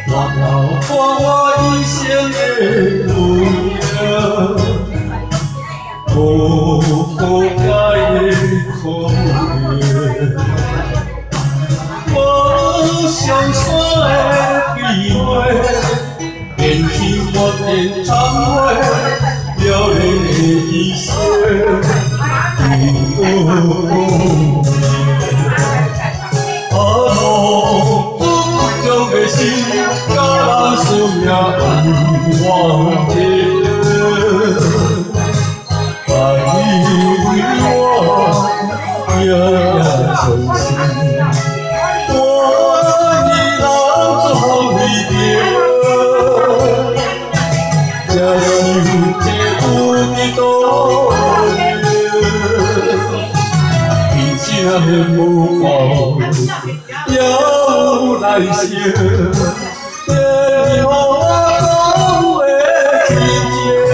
我看我一生的路程，无不改的可能。我上山的机会，变成我的残花，了你的一生。心，甲人思命不忘记，爱你为我夜夜伤心，我依然做你着，这心这有几多人生的无望。有来生，愿你和我讲的真情。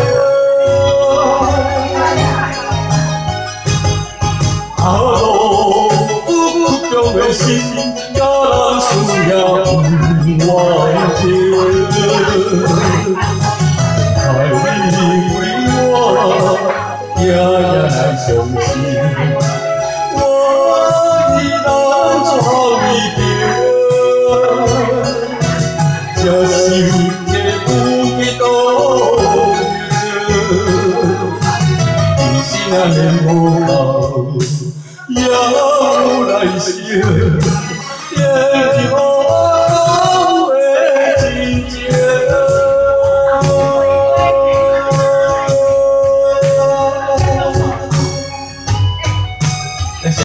啊路苦中的心，甲人思念不忘记。爱你为我夜夜来伤心。这世界有几多人，人生的无望，有来生。